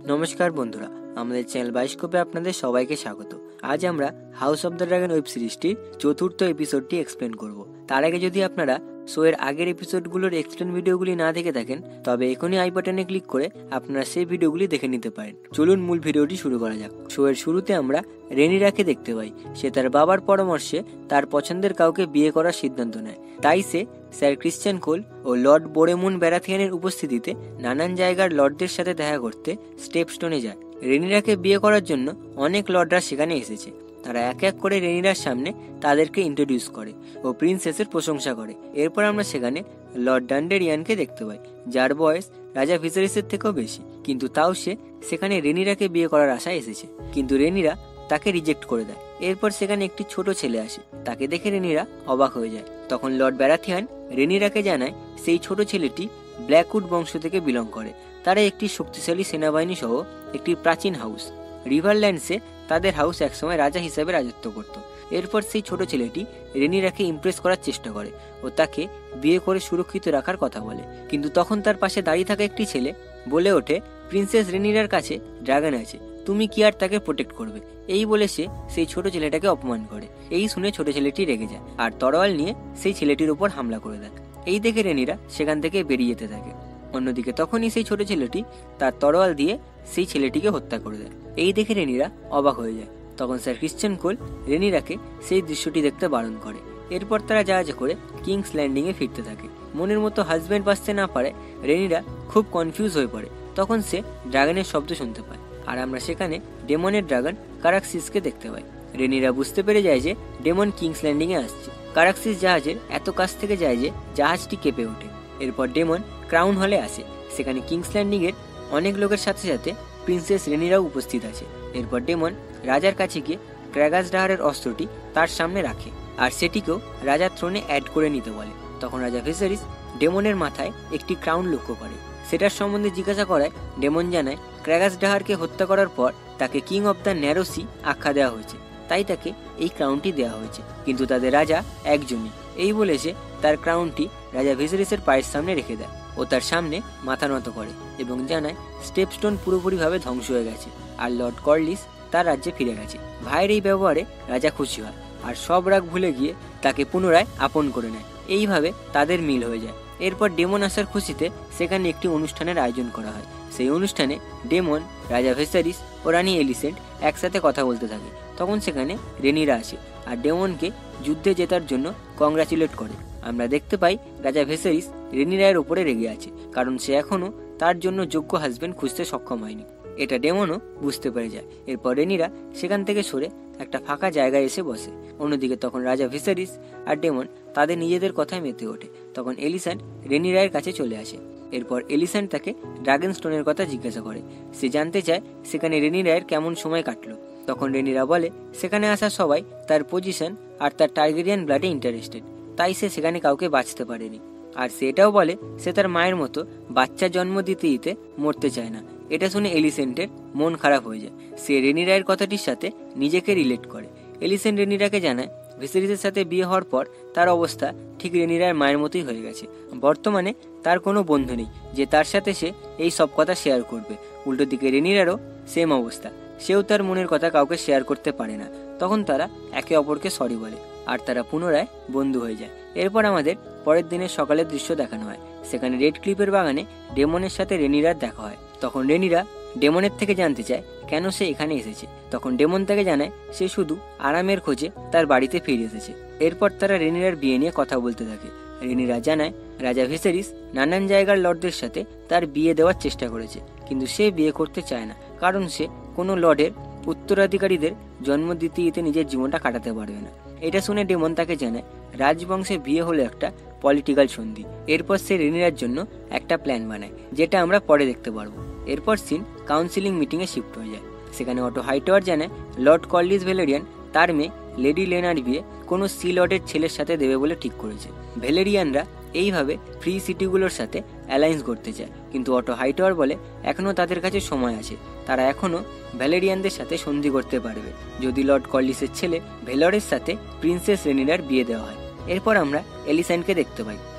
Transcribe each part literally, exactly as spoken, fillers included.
নমস্কার বন্ধুরা, আমাদের চ্যানেল বাইস্কোপে আপনাদের সবাইকে স্বাগত। আজ আমরা House of the Dragon web সিরিজটির চতুর্থ এপিসোডটি এক্সপ্লেন করব। তার আগে যদি আপনারা শোয়ের আগের এপিসোডগুলোর এক্সপ্লেন ভিডিওগুলি না দেখে থাকেন, তবে এখনই আই বাটনে ক্লিক করে আপনারা সেই ভিডিওগুলি দেখে নিতে পারেন। চলুন মূল ভিডিওটি শুরু করা যাক। শোয়ের শুরুতে আমরা রেনিরাকে দেখতে পাই। সে তার বাবার পরামর্শে তার পছন্দের কাউকে বিয়ে করার সিদ্ধান্ত নেয়। তাই সে স্যার ক্রিশ্চিয়ান কোল ও লর্ড বোরেমুন ব্যারাথিয়ানের উপস্থিতিতে নানান জায়গার লর্ডদের সাথে দেখা করতে স্টেপস্টোনে যায়। রেনিরাকে বিয়ে করার জন্য অনেক লর্ডরা সেখানে এসেছে। তারা এক এক করে রেনিরার সামনে তাদেরকে ইন্ট্রোডিউস করে ও প্রিন্সেসের প্রশংসা করে। এরপর আমরা সেখানে লর্ড ডান্ডেরিয়ানকে দেখতে পাই, যার বয়স রাজা ভিসারিসের থেকেও বেশি, কিন্তু তাও সে সেখানে রেনিরাকে বিয়ে করার আশায় এসেছে। কিন্তু রেনিরা তাকে রিজেক্ট করে দেয়। এরপর সেখানে একটি ছোট ছেলে আসে। তাকে দেখে রেনিরা অবাক হয়ে যায়। তখন লর্ড ব্যারাথিয়ান রেনিরাকে জানায় সেই ছোট ছেলেটি ব্ল্যাকউড বংশ থেকে বিলং করে। তারা একটি শক্তিশালী সেনাবাহিনী সহ একটি প্রাচীন হাউস। রিভারল্যান্ডসে তাদের হাউস একসময় রাজা হিসাবে রাজত্ব করত। এরপর সেই ছোট ছেলেটি রেনিরাকে ইমপ্রেস করার চেষ্টা করে ও তাকে বিয়ে করে সুরক্ষিত রাখার কথা বলে। কিন্তু তখন তার পাশে দাঁড়িয়ে থাকা একটি ছেলে বলে ওঠে, প্রিন্সেস রেনিরার কাছে ড্রাগন আছে, তুমি কি আর তাকে প্রোটেক্ট করবে? এই বলে সে সেই ছোট ছেলেটাকে অপমান করে। এই শুনে ছোট ছেলেটি রেগে যায় আর তরোয়াল নিয়ে সেই ছেলেটির উপর হামলা করে দেয়। এই দেখে রেনিরা সেখান থেকে বেরিয়ে যেতে থাকে। অন্যদিকে তখনই সেই ছোট ছেলেটি তার তরোয়াল দিয়ে সেই ছেলেটিকে হত্যা করে দেয়। এই দেখে রেনিরা অবাক হয়ে যায়। তখন স্যার ক্রিশ্চিয়ান কোল রেনিরাকে সেই দৃশ্যটি দেখতে বারণ করে। এরপর তারা জাহাজে করে কিংস ল্যান্ডিং এ ফিরতে থাকে। মনের মতো হাজব্যান্ড বাঁচতে না পারে রেনিরা খুব কনফিউজ হয়ে পড়ে। তখন সে ড্রাগনের শব্দ শুনতে পায় আর আমরা সেখানে ডেমনের ড্রাগন কারাক্সিসকে দেখতে পাই। রেনিরা বুঝতে পেরে যায় যে ডেমন কিংস ল্যান্ডিং এ আসছে। কারাক্সিস জাহাজের এত কাছ থেকে যায় যে জাহাজটি কেঁপে ওঠে। এরপর ডেমন ক্রাউন হলে আসে। সেখানে কিংস ল্যান্ডিং এর অনেক লোকের সাথে সাথে প্রিন্সেস রেনিরাও উপস্থিত আছে। এরপর ডেমন রাজার কাছে গিয়ে ক্র্যাগাস ডাহারের অস্ত্রটি তার সামনে রাখে আর সেটিকেও রাজার থ্রোনে অ্যাড করে নিতে বলে। তখন রাজা ভিসারিস ডেমনের মাথায় একটি ক্রাউন লক্ষ্য করে। সেটার সম্বন্ধে জিজ্ঞাসা করায় ডেমন জানায় ক্র্যাগাস ডাহারকে হত্যা করার পর তাকে King of the Narrow Sea আখ্যা দেওয়া হয়েছে, তাই তাকে এই ক্রাউনটি দেওয়া হয়েছে। কিন্তু তাদের রাজা একজনই। এই বলে সে তার ক্রাউনটি রাজা ভিসারিসের পায়ের সামনে রেখে দেয় ও তার সামনে মাথা নত করে এবং জানায় স্টেপস্টোন পুরোপুরিভাবে ধ্বংস হয়ে গেছে আর লর্ড কর্লিস তার রাজ্যে ফিরে গেছে। ভাইয়ের এই ব্যবহারে রাজা খুশি হয় আর সব রাগ ভুলে গিয়ে তাকে পুনরায় আপন করে নেয়। এইভাবে তাদের মিল হয়ে যায়। এরপর ডেমন আসার খুশিতে সেখানে একটি অনুষ্ঠানের আয়োজন করা হয়। সেই অনুষ্ঠানে ডেমন, রাজা ভিসারিস ও রানী এলিসেন্ট একসাথে কথা বলতে থাকে। তখন সেখানে রেনিরা আসে আর ডেমনকে যুদ্ধে জেতার জন্য কংগ্রাচুলেট করে। আমরা দেখতে পাই রাজা ভিসারিস রেনিরায়ের উপরে রেগে আছে, কারণ সে এখনো তার জন্য যোগ্য হাজবেন্ড খুঁজতে সক্ষম হয়নি। এটা ডেমনও বুঝতে পেরে যায়। এরপর রেনিরা সেখান থেকে সরে একটা ফাঁকা জায়গায় এসে বসে। অন্যদিকে তখন রাজা ভিসারিস আর ডেমন তাদের নিজেদের কথায় মেতে ওঠে। তখন এলিস্যান্ড রেনিরায়ের কাছে চলে আসে। এরপর এলিস্যান্ড তাকে ড্রাগন স্টোনের কথা জিজ্ঞাসা করে। সে জানতে চায় সেখানে রেনিরায়ের কেমন সময় কাটলো। তখন রেনিরা বলে সেখানে আসা সবাই তার পজিশন আর তার টার্গেরিয়ান ব্লাডে ইন্টারেস্টেড, তাই সে সেখানে কাউকে বাঁচতে পারেনি। আর সে এটাও বলে সে তার মায়ের মতো বাচ্চা জন্ম দিতে দিতে মরতে চায় না। এটা শুনে এলিসেন্টের মন খারাপ হয়ে যায়। সে রেনিরায়ের কথাটির সাথে নিজেকে রিলেট করে। এলিসেন্ট রেনিরাকে জানায় ভিসারিসের সাথে বিয়ে হওয়ার পর তার অবস্থা ঠিক রেনিরায়ের মায়ের মতোই হয়ে গেছে। বর্তমানে তার কোনো বন্ধু নেই যে তার সাথে সে এই সব কথা শেয়ার করবে। উল্টো দিকে রেনিরারও সেম অবস্থা, সেও তার মনের কথা কাউকে শেয়ার করতে পারে না। তখন তারা একে অপরকে সরি বলে আর তারা পুনরায় বন্ধু হয়ে যায়। এরপর আমাদের পরের দিনের সকালের দৃশ্য দেখানো হয়। সেখানে রেড ক্লিপের বাগানে ডেমনের সাথে রেনিরার দেখা হয়। তখন রেনিরা ডেমনের থেকে জানতে চায় কেন সে এখানে এসেছে। তখন ডেমন তাকে জানায় সে শুধু আরামের খোঁজে তার বাড়িতে ফিরে এসেছে। এরপর তারা রেনিরার বিয়ে নিয়ে কথা বলতে থাকে। রেনিরা জানায় রাজা ভিসারিস নানান জায়গার লর্ডদের সাথে তার বিয়ে দেওয়ার চেষ্টা করেছে, কিন্তু সে বিয়ে করতে চায় না, কারণ সে কোনো লর্ডের উত্তরাধিকারীদের জন্ম দিতে দিতে নিজের জীবনটা কাটাতে পারবে না। এটা শুনে ডেমন তাকে জানায় রাজবংশে বিয়ে হলো একটা পলিটিক্যাল সন্ধি। এরপর সে রেনিরার জন্য একটা প্ল্যান বানায়, যেটা আমরা পরে দেখতে পারবো। এরপর সিন কাউন্সিলিং মিটিংয়ে শিফট হয়ে যায়। সেখানে অটো হাইটাওয়ার জানায় লর্ড কর্লিস ভেলেরিয়ান তার মেয়ে লেডি লেনার বিয়ে কোনো সি লর্ডের ছেলের সাথে দেবে বলে ঠিক করেছে। ভেলেরিয়ানরা এইভাবে ফ্রি সিটিগুলোর সাথে অ্যালায়েন্স করতে চায়, কিন্তু অটো হাইটাওয়ার বলে এখনও তাদের কাছে সময় আছে। তারা এখনও ভ্যালেরিয়ানদের সাথে সন্ধি করতে পারবে যদি লর্ড কর্লিসের ছেলে ভেলরের সাথে প্রিন্সেস রেনিরার বিয়ে দেওয়া হয়। এরপর আমরা এলিস্যান্ডকে দেখতে পাই।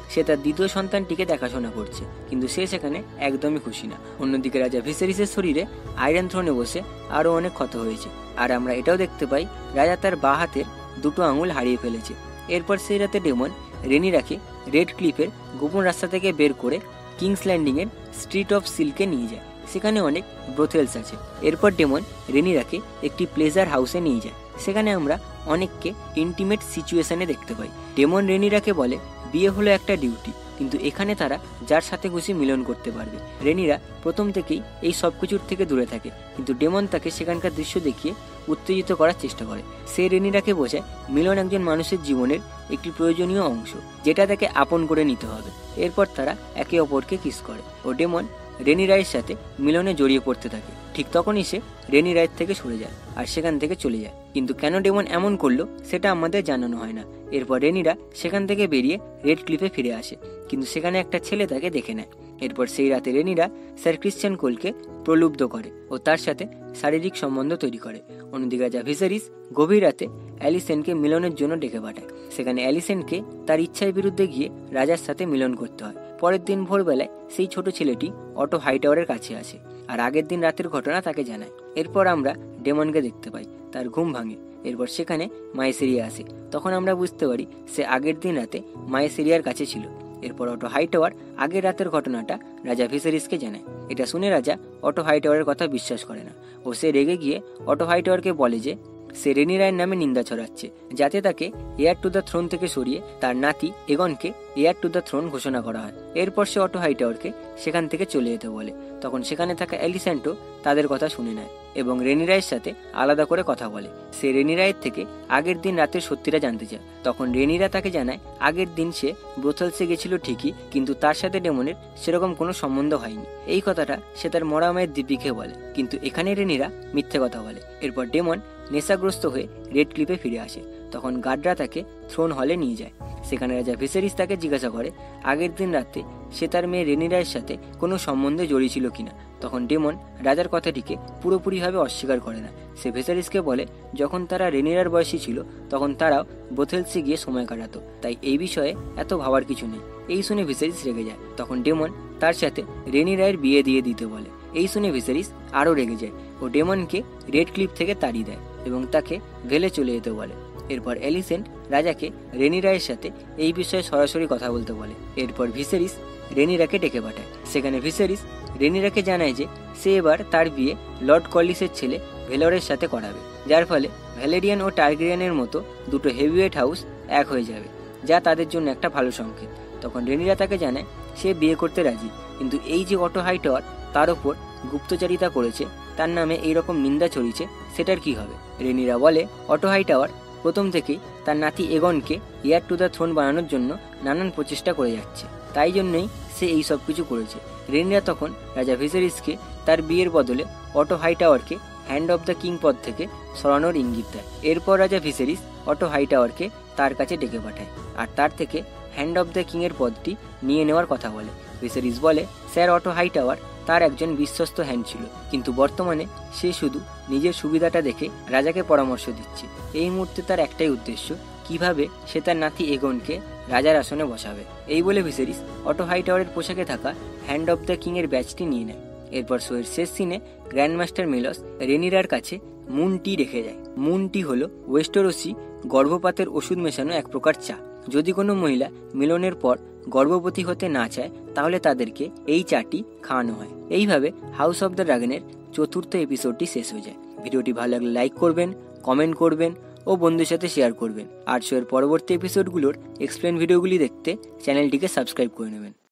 সে তার দ্বিতীয় সন্তানটিকে দেখাশোনা করছে, কিন্তু সে সেখানে একদমই খুশি না। অন্যদিকে রাজা ভিসেরিসের শরীরে আয়রন থ্রোনে বসে আরও অনেক ক্ষত হয়েছে, আর আমরা এটাও দেখতে পাই রাজা তার বাঁ হাতের দুটো আঙুল হারিয়ে ফেলেছে। এরপর সেই রাতে ডেমন রেনিরাকে রেড ক্লিফের গোপন রাস্তা থেকে বের করে কিংস ল্যান্ডিংয়ের স্ট্রিট অফ সিল্কে নিয়ে যায়। সেখানে অনেক ব্রোথেলস আছে। এরপর ডেমন রেনিরাকে একটি প্লেজার হাউসে নিয়ে যায়। সেখানে আমরা অনেককে ইন্টিমেট সিচুয়েশনে দেখতে পাই। ডেমন রেনিরাকে বলে বিয়ে হলো একটা ডিউটি, কিন্তু এখানে তারা যার সাথে খুশি মিলন করতে পারবে। রেনিরা প্রথম থেকেই এই সব কিছুর থেকে দূরে থাকে, কিন্তু ডেমন তাকে সেখানকার দৃশ্য দেখিয়ে উত্তেজিত করার চেষ্টা করে। সে রেনিরাকে বোঝায় মিলন একজন মানুষের জীবনের একটি প্রয়োজনীয় অংশ, যেটা তাকে আপন করে নিতে হবে। এরপর তারা একে অপরকে কিস করে ও ডেমন রেনি রায়ের সাথে মিলনে জড়িয়ে পড়তে থাকে। ঠিক তখনই সে রেনি রায়ের থেকে সরে যায় আর সেখান থেকে চলে যায়, কিন্তু কেন ডেমন এমন করলো সেটা আমাদের জানানো হয় না। এরপর রেনিরা সেখান থেকে বেরিয়ে রেড ক্লিফে ফিরে আসে, কিন্তু সেখানে একটা ছেলে তাকে দেখে নেয়। এরপর সেই রাতে রেনিরা স্যার ক্রিশ্চিয়ান কোলকে প্রলুব্ধ করে ও তার সাথে শারীরিক সম্বন্ধ তৈরি করে। অন্যদিকে রাজা ভিসেরিস গভীর রাতে অ্যালিসেনকে মিলনের জন্য ডেকে পাঠায়। সেখানে অ্যালিসেনকে তার ইচ্ছার বিরুদ্ধে গিয়ে রাজার সাথে মিলন করতে হয়। পরের দিন ভোরবেলায় সেই ছোট ছেলেটি অটো হাইটাওয়ারের কাছে আসে আর আগের দিন রাতের ঘটনা তাকে জানায়। এরপর আমরা ডেমনকে দেখতে পাই, তার ঘুম ভাঙে। এরপর সেখানে মায়েসেরিয়া আসে। তখন আমরা বুঝতে পারি সে আগের দিন রাতে মায়েসেরিয়ার কাছে ছিল। এরপর অটো হাইটাওয়ার আগের রাতের ঘটনাটা রাজা ভিসেরিসকে জানায়। এটা শুনে রাজা অটো হাইটাওয়ারের কথা বিশ্বাস করে না ও সে রেগে গিয়ে অটো হাইটাওয়ারকে বলে যে সে রেনি রায়ের নামে নিন্দা ছড়াচ্ছে, যাতে তাকে এয়ার টু দ্য থ্রোন থেকে সরিয়ে তার নাতি এগনকে এয়ার টু দ্য থ্রোন ঘোষণা করা হয়। এরপর সে অটো হাইটাওয়ারকে সেখান থেকে চলে যেতে বলে। তখন সেখানে থাকা অ্যালিসেন্টো তাদের কথা শুনে নেয় এবং রেনি রায়ের সাথে আলাদা করে কথা বলে। সে রেনি রায়ের থেকে আগের দিন রাতের সত্যিটা জানতে চায়। তখন রেনিরা তাকে জানায় আগের দিন সে ব্রোথেলসে গেছিল ঠিকই, কিন্তু তার সাথে ডেমনের সেরকম কোনো সম্বন্ধ হয়নি। এই কথাটা সে তার মরা মায়ের দিব্যিকে বলে, কিন্তু এখানে রেনিরা মিথ্যে কথা বলে। এরপর ডেমন নেশাগ্রস্ত হয়ে রেড ক্লিপে ফিরে আসে। তখন গার্ডরা তাকে থ্রোন হলে নিয়ে যায়। সেখানে রাজা ভিসেরিস তাকে জিজ্ঞাসা করে আগের দিন রাতে সে তার মেয়ে রেনি রায়ের সাথে কোনো সম্বন্ধে জড়িয়েছিল কিনা। তখন ডেমন রাজার কথাটিকে পুরোপুরিভাবে অস্বীকার করে না। সে ভিসেরিসকে বলে যখন তারা রেনিরার বয়সী ছিল তখন তারাও ব্রোথেলসে গিয়ে সময় কাটাতো, তাই এই বিষয়ে এত ভাবার কিছু নেই। এই শুনে ভিসেরিস রেগে যায়। তখন ডেমন তার সাথে রেনি রায়ের বিয়ে দিয়ে দিতে বলে। এই শুনে ভিসেরিস আরও রেগে যায় ও ডেমনকে রেড ক্লিপ থেকে তাড়িয়ে দেয় এবং তাকে ভেলে চলে যেতে বলে। এরপর অ্যালিসেন্ট রাজাকে রেনি রায়ের সাথে এই বিষয়ে সরাসরি কথা বলতে বলে। এরপর ভিসেরিস রেনিরাকে ডেকে পাঠায়। সেখানে ভিসেরিস রেনিরাকে জানায় যে সে এবার তার বিয়ে লর্ড কলিসের ছেলে ভেলরের সাথে করাবে, যার ফলে ভ্যালেরিয়ান ও টার্গেরিয়ানের মতো দুটো হেভিওয়েট হাউস এক হয়ে যাবে, যা তাদের জন্য একটা ভালো সংকেত। তখন রেনিরা তাকে জানায় সে বিয়ে করতে রাজি, কিন্তু এই যে অটো হাইটাওয়ার তার ওপর গুপ্তচারিতা করেছে, তার নামে এইরকম নিন্দা ছড়িয়েছে, সেটার কি হবে? রেনিরা বলে অটো হাইটাওয়ার প্রথম থেকেই তার নাতি এগনকে এয়ার টু দ্য থ্রোন বানানোর জন্য নানান প্রচেষ্টা করে যাচ্ছে, তাই জন্যই সে এই সব কিছু করেছে। রেনিরা তখন রাজা ভিসেরিসকে তার বিয়ের বদলে অটো হাইটাওয়ারকে হ্যান্ড অফ দ্য কিং পদ থেকে সরানোর ইঙ্গিত দেয়। এরপর রাজা ভিসেরিস অটো হাইটাওয়ারকে তার কাছে ডেকে পাঠায় আর তার থেকে হ্যান্ড অফ দ্য কিংয়ের পদটি নিয়ে নেওয়ার কথা বলে। ভিসেরিস বলে স্যার অটো হাইটাওয়ার তার একজন বিশ্বস্ত হ্যান্ড ছিল, কিন্তু বর্তমানে সে শুধু নিজের সুবিধাটা দেখে রাজাকে পরামর্শ দিচ্ছে। এই মুহূর্তে তার একটাই উদ্দেশ্য, কিভাবে সে তার নাতি এগনকে রাজার আসনে বসাবে। এই বলে ভিসেরিস অটো হাইটাওয়ারের পোশাকে থাকা হ্যান্ড অফ দ্য কিংয়ের ব্যাচটি নিয়ে নেয়। এরপর শোয়ের শেষ সিনে গ্র্যান্ডমাস্টার মেলস রেনিরার কাছে মুন টি রেখে যায়। মুন টি হল ওয়েস্টেরোসি গর্ভপাতের ওষুধ মেশানো এক প্রকার চা। যদি কোনো মহিলা মিলনের পর গর্ভবতী হতে না চায় তাহলে তাদেরকে এই চাটি খাওয়ানো হয়। এইভাবে হাউস অফ দ্য ড্রাগনের চতুর্থ এপিসোডটি শেষ হয়ে যায়। ভিডিওটি ভালো লাগলে লাইক করবেন, কমেন্ট করবেন ও বন্ধুদের সাথে শেয়ার করবেন। আর শোয়ের পরবর্তী এপিসোডগুলোর এক্সপ্লেন ভিডিওগুলি দেখতে চ্যানেলটিকে সাবস্ক্রাইব করে নেবেন।